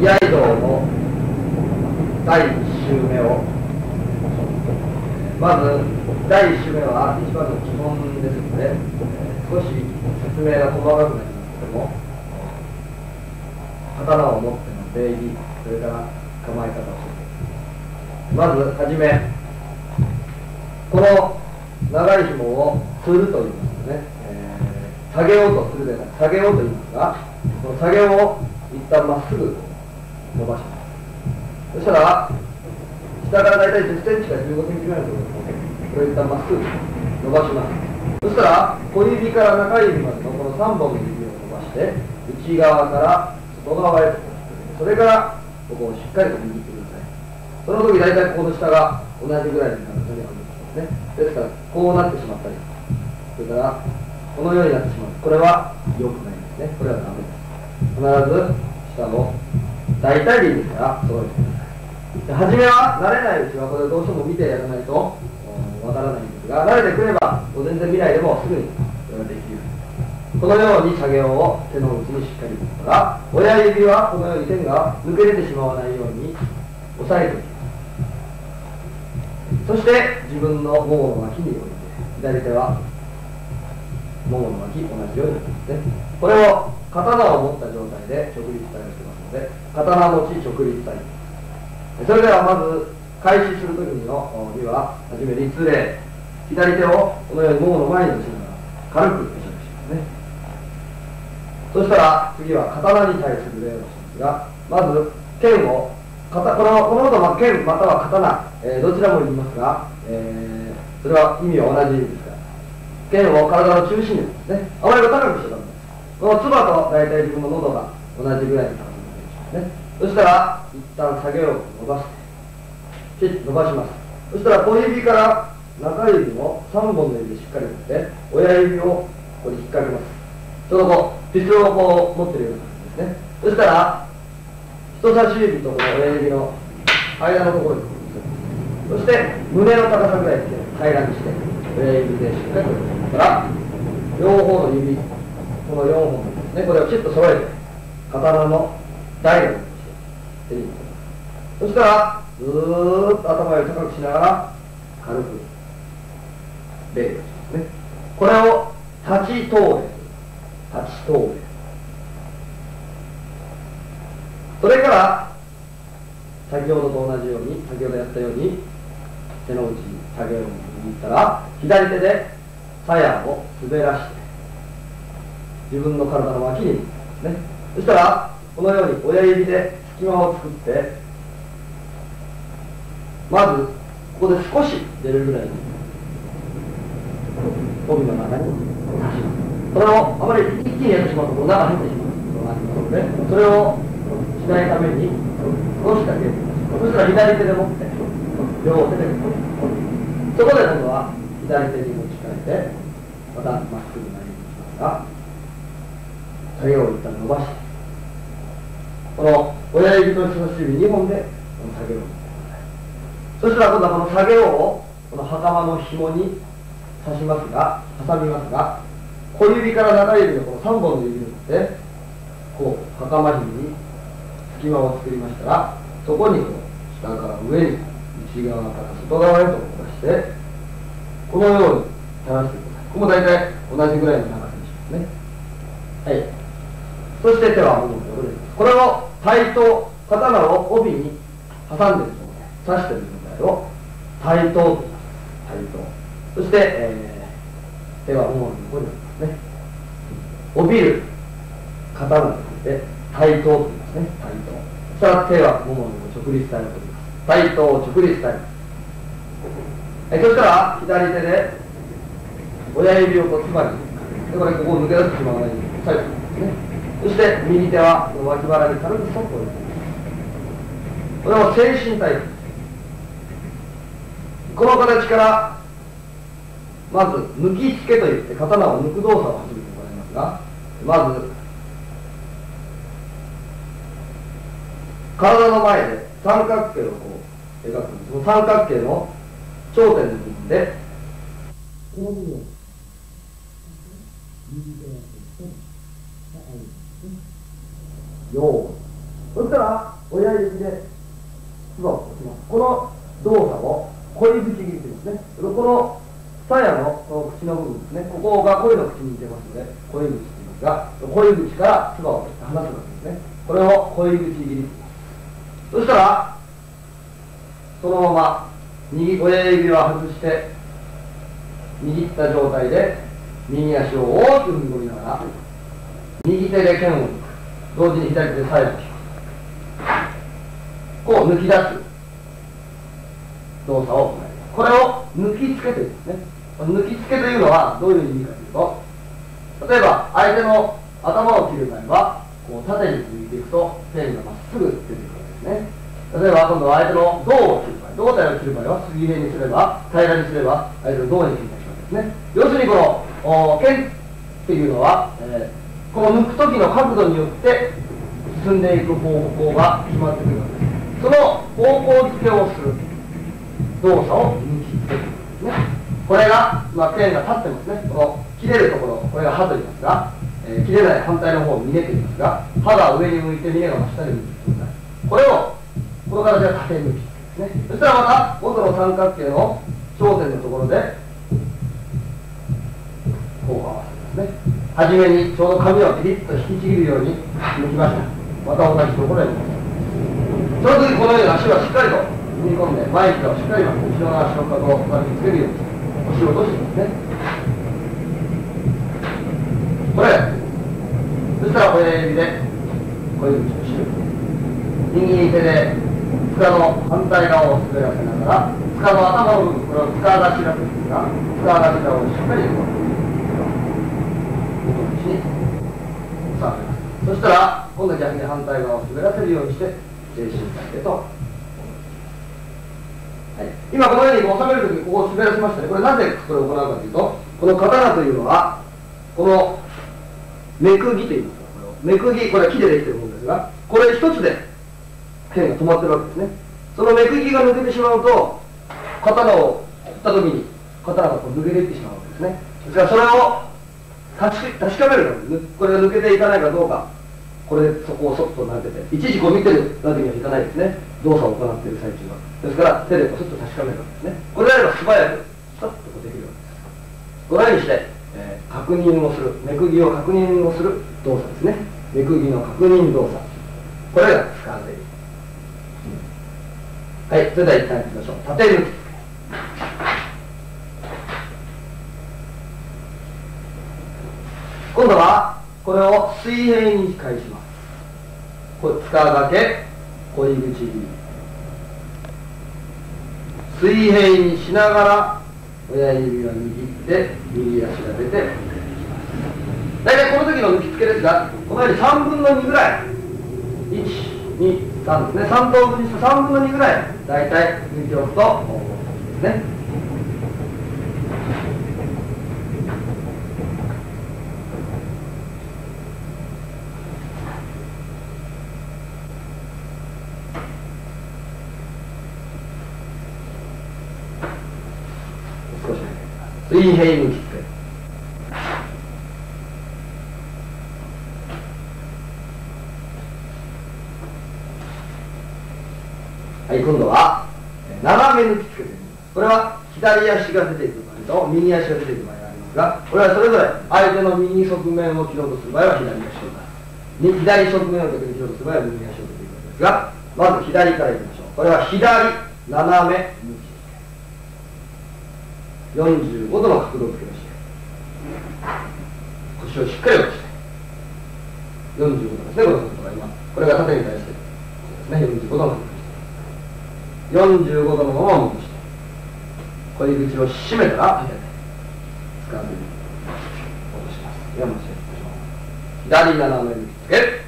居合道の第1週目を、まず第1週目は一番の基本ですので、少し説明が細かくなりますけども、刀を持っての礼儀、それから構え方をする。まずはじめ、この長い紐をすると言いますね、下げようとするでなく下げようと言いますが、この下げを一旦まっすぐ伸ばします。そしたら下からだいたい10センチから15センチぐらいのところですね、これを一旦まっすぐ伸ばします。そしたら小指から中指までのこの3本の指を伸ばして内側から外側へと、それからここをしっかりと握ってください。その時だいたいここの下が同じぐらいの長さに上げてますね。ですからこうなってしまったり、それからこのようになってしまう、これは良くないですね。これはダメです。必ず下の大体でいいですから揃えてください。初めは慣れないうちはこれをどうしても見てやらないとわからないんですが、慣れてくれば全然見ないでもすぐにそれができる。このように作業を手の内にしっかりとったら、親指はこのように線が抜け出てしまわないように押さえておきます。そして自分のももの脇に置いて、左手はももの脇同じように置きますね。これを刀を持った状態で直立体をしてますので、刀持ち直立体。それではまず開始するときにはじめ立礼、左手をこのようにももの前に出しながら軽く会釈しますね。そしたら次は刀に対する礼をしますが、まず剣をこのことは剣または刀、どちらも言いますが、それは意味は同じですから、剣を体の中心にですね、あまり高くしちゃダメです。このつばと大体自分の喉が同じぐらいの高さになりますね。そしたら一旦下げを伸ばして伸ばします。そしたら小指から中指の3本の指でしっかり持って親指をここに引っ掛けます。ちょうどこうピストルをこう持ってるような感じですね。そしたら人差し指とこの親指の間のところにそして胸の高さぐらいで平らにして親指でしっかりとったら両方の指、この4本ですね、これをきちっと揃えて刀の台のそしたらずーっと頭を高くしながら軽く礼をしますね。これを立ち頭礼、立ち頭礼。それから先ほどと同じように、先ほどやったように手の内に下げを握ったら左手で鞘を滑らして自分の体の脇にですね。そしたらこのように親指で隙間を作って、まずここで少し出るぐらいに帯の中に刺します。それをあまり一気にやってしまうと中入ってしまうので、それをしないために少しだけ、そしたら左手で持って両手でそこで今度は左手に持ち替えてまたまっすぐになりますが、下げを一旦伸ばして、この親指と人差し指2本でこの下げを持ってください。そしたら今度はこの下げをこの袴の紐に刺しますが、挟みますが、小指から中指のこの3本の指を持ってこう袴紐に隙間を作りましたら、そこにこう下から上に内側から外側へと出してこのように垂らしてください。ここも大体同じぐらいの長さにしますね。はい。そして手はもものところです。これを対等、刀を帯に挟んでいる状態、刺している状態を対等と言います。対等。そして、手はももの横にありますね。帯びる刀と言って対等と言いますね。対等。そしたら手はももの横直立体を取ります。対等直立体。そしたら左手で親指をこうつばに、これここを抜け出してしまわないように押さえてますね。そして右手は脇腹に軽くそっと置いています。これは精神タイプです。この形からまず抜き付けといって刀を抜く動作を始めてもらいますが、まず体の前で三角形をこう描くんです。その三角形の頂点の部分でこの部分を右手をよそしたら親指で唾を落とします。この動作を恋口切りと言いますね。この鞘のこの口の部分ですね、ここが恋の口に似てますので恋口と言いますが、恋口から唾を離すわけですね。これを恋口切り。そしたらそのまま親指を外して握った状態で右足を大きく踏み込みながら右手で剣を抜く、同時に左手で鞘を引く、こう抜き出す動作を行います。これを抜きつけというんですね。抜きつけというのはどういう意味かというと、例えば相手の頭を切る場合はこう縦に抜いていくと剣がまっすぐ出てくるわけですね。例えば今度は相手の胴を切る場合、胴体を切る場合は水平にすれば平らにすれば相手の胴に切りますね。要するにこの剣っていうのは、この抜く時の角度によって進んでいく方向が決まってくるわけです。その方向付けをする動作を抜きつけるんですね。これが、剣が立ってますね。この切れるところ、これが刃と言いますが、切れない反対の方を峰と言いますが、刃が上に向いて峰が真下に向いてください。これをこの形で縦抜きですね。そしたらまた元の三角形の頂点のところでこう合わせますね。はじめにちょうど紙をピリッと引きちぎるように抜きました。また同じところへ抜きます。その時このように足はしっかりと踏み込んで前膝をしっかり後ろの足の角を丸につけるように押し落としてますね。これそしたら親指で小指を締める。右手で塚の反対側を滑らせながら塚の頭の部分、これを塚頭というんですが、塚頭をしっかり元の位置に収めます。そしたら今度は逆に反対側を滑らせるようにして全身体へと、今このように収めるときにここを滑らせましたね。これなぜこれを行うかというと、この刀というのはこの目釘といいますか、目釘、これは木でできているものですが、これ一つで剣が止まってるわけですね。その目釘が抜けてしまうと刀を振ったときに刀がこう抜けていってしまうわけですね。ですからそれを確かめるためにこれが抜けていかないかどうか、これでそこをそっと撫でて、いちいちこう見てるわけにはいかないですね。動作を行っている最中は。ですから手でこうスッと確かめるわけですね。これであれば素早くスッとこうできるわけです。このようにして、確認をする、目釘を確認をする動作ですね。目釘の確認動作、これが使われている。はい、それでは一旦いきましょう。縦抜き。今度はこれを水平に返します。これ塚掛け、恋口切り。水平にしながら親指を握って右足が出て大体この時の抜きつけですが、このように3分の2ぐらい、1、2、3ですね、3等分にして3分の2ぐらい大体抜いておくといいですね。少し水平抜きつけ。はい、今度は斜め抜きつけてみます。これは左足が出ていく場合と右足が出ていく場合がありますが、これはそれぞれ相手の右側面を切ろうとする場合は左足を出す、左側面を逆に切ろうとする場合は右足を出ていくわけですが、まず左からいきましょう。これは左斜め抜きつけ、45度の角度をつけまして腰をしっかり落として45度ですね。この角度が今これが縦に対してですね、45度の角度、45度のまま戻して恋口を締めたら立てて掴んで落とします。ではもう一度左斜め抜きつけ、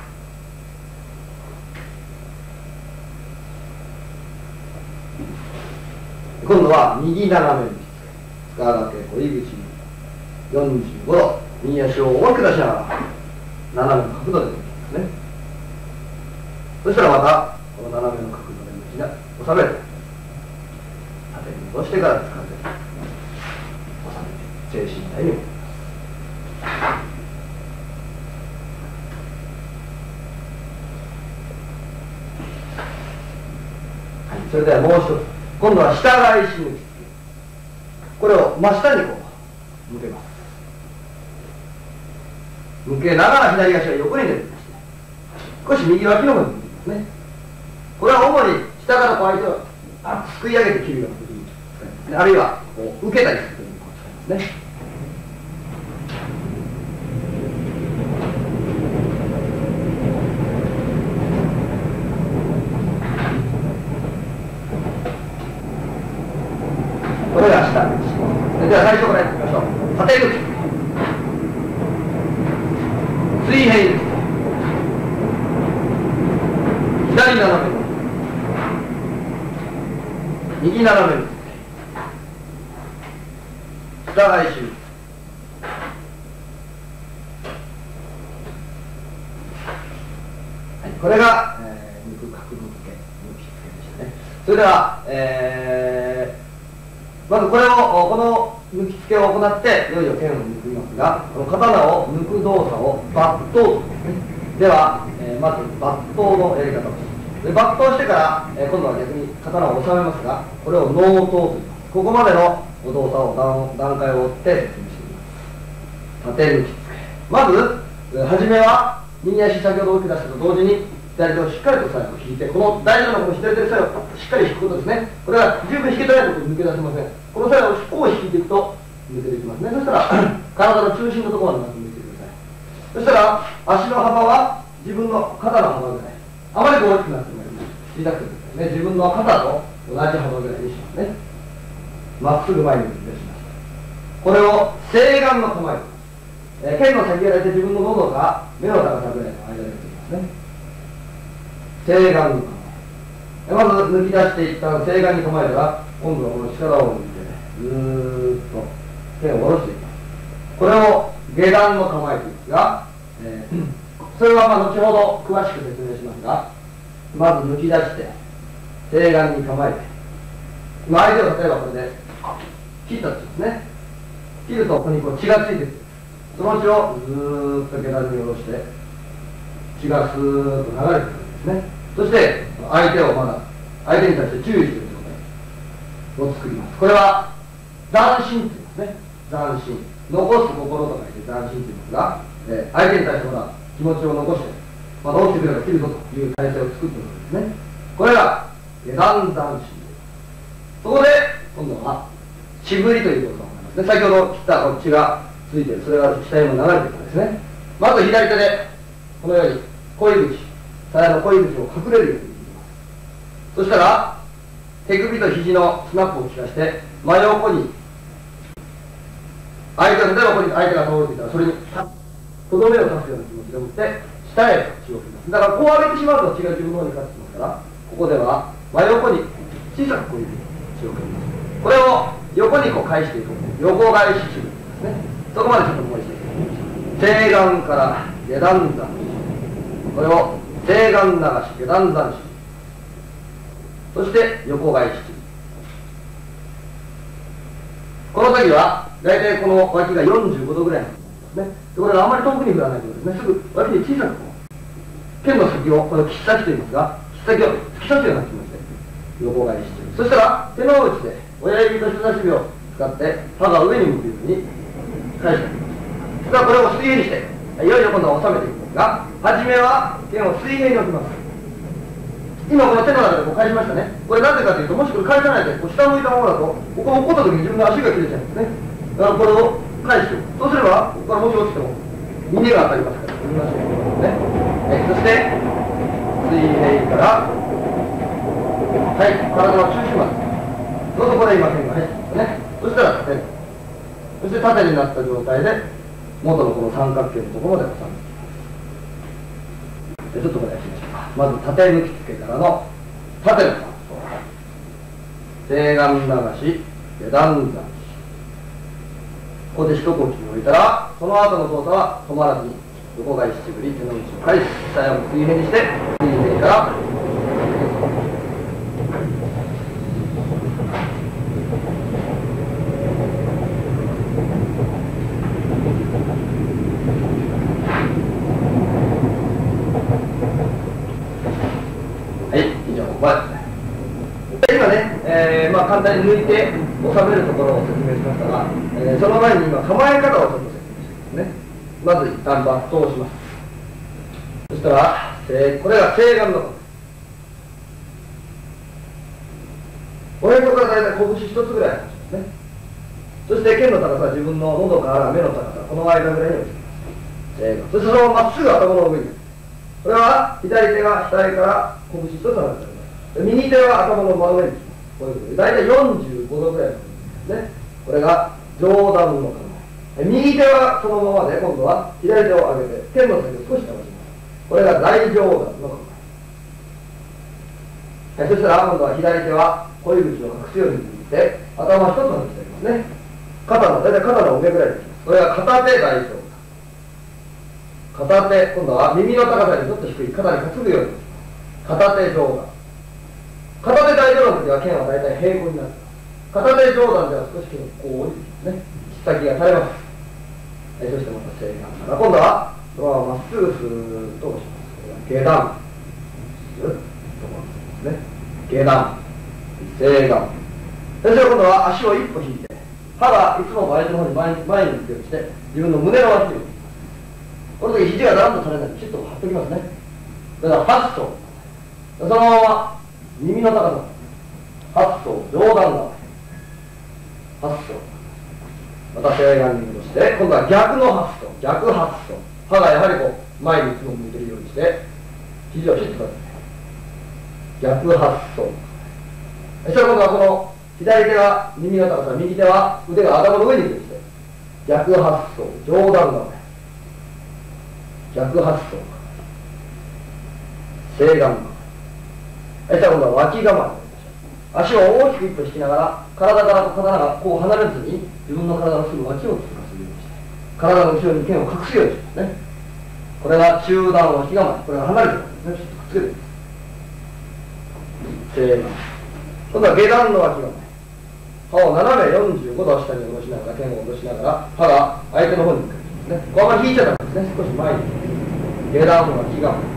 今度は右斜め抜きつけ、塚掛け恋口45度、右足を大きく出しながら斜めの角度で抜きますね。そしたらまたこの斜めの角度で抜きな収めて縦に戻してから掴んで収めて正身体に戻ります。 それではもう一つ、今度は下返し抜きつけ、これを真下にこう向けます。向けながら左足は横に出てきまして、少し右脇の方に向けますね。これは主に下からこう相手をすくい上げて切るような時に使いますね。あるいはこう受けたりする時にこう使いますね。これが下です。では最初からやってみましょう。縦抜き、水平抜き、左斜め抜き、右斜め抜き、下返し抜き、これが、抜く角度付け、抜き付けでしたね。それでは、まずこれをこの抜き付けを行っていよいよ剣を抜きますが、この刀を抜く動作を抜刀と言いますね。では、まず抜刀のやり方をします。で抜刀してから、今度は逆に刀を収めますが、これを納刀と言います。ここまでの動作を段階を追って説明しています。縦抜き付け、まず初めは右足先ほど受け出したと同時に左手をしっかりと左右引いて、この大事なこの左手の左右をしっかり引くことですね。これは十分引けてないと抜け出せません。この左右をこう引いていくと抜けていきますね。そしたら体の中心のところまで抜いてください。そしたら足の幅は自分の肩の幅ぐらい、あまり大きくなっても小さくてですね、自分の肩と同じ幅ぐらいにしますね。まっすぐ前に抜き出しました。これを正眼の構え、剣の先が大体自分の喉か目の高さぐらいの間で抜いていますね。正眼に構え、まず抜き出していった正眼に構えたら、今度はこの力を抜いて、ずーっと剣を下ろしていきます。これを下段の構えというんですが、それは後ほど詳しく説明しますが、まず抜き出して正眼に構えて、今相手を例えばこれで切ったとしますね。切るとここにこう血がついてくる。その血をずーっと下段に下ろして血がスーッと流れてくるんですね。そして相手に対して注意している状態を作ります。これは斬心と言いますね。斬心、残す心と書いて斬心と言いますが、相手に対して気持ちを残して、どうしてくれば切るぞという体勢を作っているわけですね。これが下段斬心です。そこで今度は血振りということが行いますね。先ほど切った血がついている、それが下にも流れているんですね。まず左手でこのように鯉口、鞘の鯉口を隠れるようにいきます。そしたら手首と肘のスナップを利かして真横に、例えばここに相手が倒れていたらそれにとどめを刺すような気持ちでもって下へ血を振ります。だからこう上げてしまうと血が自分の方にかかってきますから、ここでは真横に小さくこういう血を振ります。これを横にこう返していく、横返し手術ですね。そこまでちょっともう一度正眼から下段斬心、これを正眼流し下段斬心、そして横返し手術。この時は大体この脇が45度ぐらいになりますね。これがあまり遠くに振らないとですね、すぐ脇に小さく剣の先を、この切っ先といいますが、切っ先を突き刺すような気持ちで横返し手術。そしたら手の内で親指と人差し指を使って刃が上に向くように返していきます。さあこれを水平にしていよいよ今度は収めていくんですが、初めは剣を水平に置きます。今この手の中でこう返しましたね。これなぜかというと、もしこれ返さないでこう下向いたままだとここを落っこった時に自分の足が切れちゃうんですね。だからこれを返しておく。そうすればここからもし落ちても峰が当たりますから、見ましょうね。そして水平から体の中心まで、どうぞこれ今剣が入ってきますね。そしたら縦、そして縦になった状態で元のこの三角形のところまで収めていきます。ちょっとこれやってみましょうか。まず縦抜き付けからの縦の正眼流し下段斬心、ここで一呼吸置いたら、その後の動作は止まらずに横返し手振り、手の内を返し、鞘を水平にして水平から以上簡単に抜いて収めるところを説明しましたが、その前に今構え方をちょっと説明していきますね。まず一旦バットをします。そしたら、これが正眼の形。おへそから大体拳一つぐらい離しますね。そして剣の高さは自分の喉から目の高さ、この間ぐらいに置いてきます。正眼。そしてそのまままっすぐ頭の上に。これは左手が額から拳一つ離れています。右手は頭の真上に。こういうことで、大体45度ぐらいのですね。これが上段の構え。右手はそのままで、今度は左手を上げて、剣の先を少し伸ばします。これが大上段の構え。そしたら今度は左手は鯉口を隠すように握って、頭一つ外してあげますね。大体肩の上ぐらいできます。これは片手大上段。片手、今度は耳の高さにちょっと低い、肩に担ぐように。片手上段。片手大上段の時は剣は大体平行になる。片手上段では少し剣をこう降りてきますね。切っ先が垂れます。そしてまた正眼から、今度はそのまままっすぐスーッと押します。下段。スーッとですね。下段。正眼。そして今度は足を一歩引いて、歯がいつも相手の方に前に行くようにして、自分の胸の脇を。この時肘がだらんと垂れないで、きちっと張っておきますね。だから8層。そのまま耳の高さ。8層、上段側。8層。また正眼に戻して、今度は逆の8層。逆8層。歯がやはりこう、前にいつも向いているようにして、肘をきちっと立てて。逆8層。そしたら今度はこの、左手は耳の高さ、右手は腕が頭の上に行くようにして、逆8層、上段側。逆8層。正眼側。そしたら今度は脇構え。足を大きく一歩引きながら、体から刀がこう離れずに、自分の体のすぐ脇を通過するようにして、体の後ろに剣を隠すようにしますね。これが中段脇構え。これが離れてるんですね。ちょっとくっつけてみます。正眼。今度は下段の脇構え。歯を斜め45度下に下ろしながら、剣を下ろしながら、歯が相手の方に向かってますね。ここはあまり引いちゃダメですね。少し前に。下段の脇構え。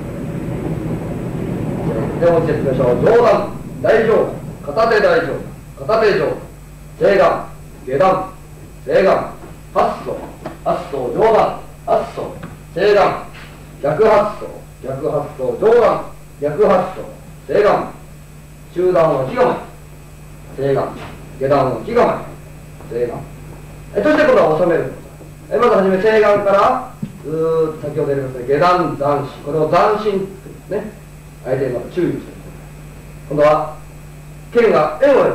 でもう一度説明しましょう。上段、大上段。片手大上段、片手上段、正眼、下段、正眼、8層、8層上段、8層、正眼、逆8層、逆8層上段、逆8層、正眼、中段は木構え、正眼、下段は木構え、正眼。そして今度は収める。まずはじめ正眼からずーっと先ほどやりました下段斬新、これを斬新と言うんですね。相手にまた注意してください。今度は剣が円を描く。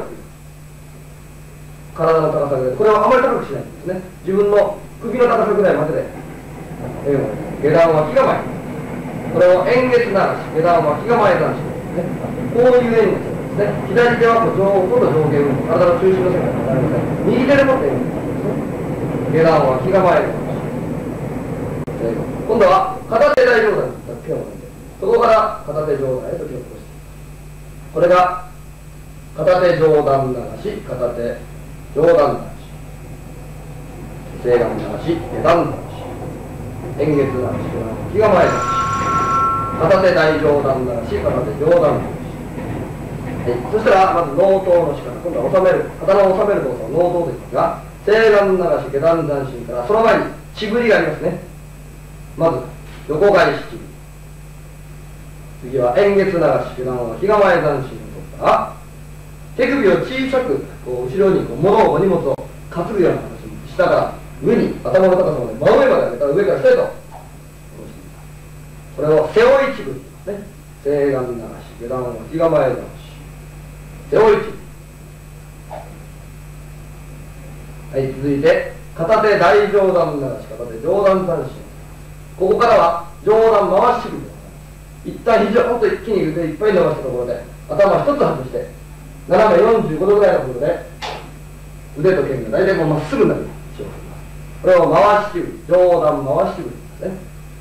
体の高さぐらい。これをあまり高くしないんですね。自分の首の高さぐらいまでで円を描く。下段脇構え。これを円月流し。下段脇構え斬新ですね。こういう円月ですね。左手はこう今度上下運動。体の中心の線が離れません。右手で持って円月ですね。下段脇構え斬新。今度は片手大上段に剣を置いて、そこから片手上段へと手を落として。これが片手上段流し、片手上段流し、正眼流し、下段流し、円月流し、気構え流し、片手大上段流し、片手上段流し。そしたらまず納刀の仕方、今度は収める、刀を収める動作を納刀ですが、正眼流し、下段斬新からその前にちぶりがありますね。まず横返しちぶり、次は円月流し、下段は気構え斬新を取ったら、手首を小さくこう後ろにこう物をお荷物を担ぐような形に下から上に頭の高さまで真上まで上げたら上から下へと下ろしていきます。これを背負いちぶりですね。正眼流し、下段は気構え流し、背負いちぶり。はい、続いて片手大上段流し、片手上段斬新。ここからは上段回しちぶりでございます。一旦肘をもっと一気に腕いっぱい伸ばしたところで頭一つ外して斜め45度ぐらいのところで腕と剣が大体こうまっすぐになるようにしようと思います。これを回しちぶり、上段回しちぶりですね。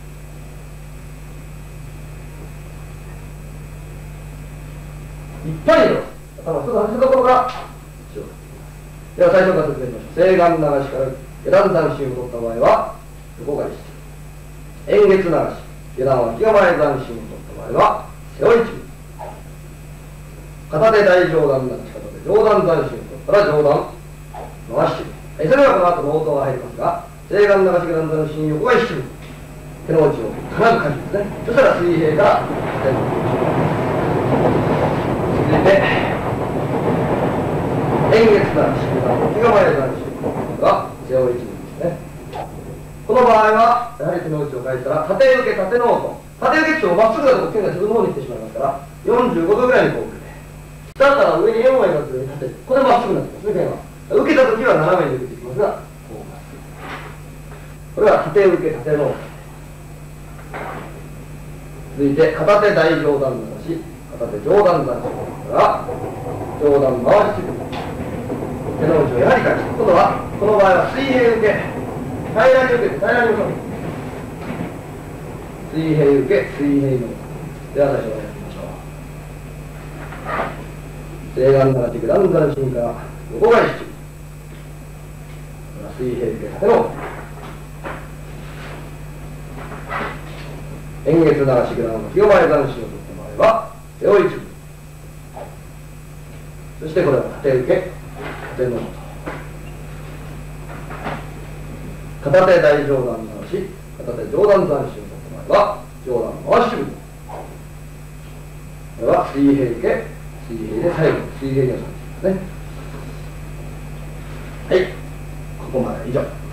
いっぱいに伸ばす。頭一つ外したところからしようと思います。では最初から説明しましょう。正眼流しから下段斬新を取った場合は横返し、円月流し、下段は気構え斬新を取った場合は背負いちぶり。片手大上段流し、片手上段斬新を取ったら上段回し中。それはこの後の応答が入りますが、正眼流し下段斬新横が一瞬。手の内を必ず書きますね。そしたら水平から縦の続いて、円月なし下段、気構え斬新が背負い一分ですね。この場合は、やはり手の内を返したら、縦受け、縦の音。縦受けってもまっすぐだと剣が自分の方に行ってしまいますから、45度ぐらいにこう受けて、下から上に円を描くように立てる。これまっすぐになってますね、剣は。受けたときは斜めに受けていきますが、こうまっすぐ。これは縦受け、縦の音。続いて、片手大上段流し、片手上段斬新から上段回し中。手の内をやはり返す。今度は、この場合は水平受け。平らに受けて平らに収める。水平受け、水平の。では最初からやってみましょう。正眼なら軸段斬新から横返し中。水平受け縦の。円月流し下段の清前斬新を取った場合は背負い中。そしてこれは縦受け縦の。片手大上段回し、片手上段斬新を取った場合は上段回し中。これは水平受け、水平で最後、水平に収めていきますね。はい、ここまで以上。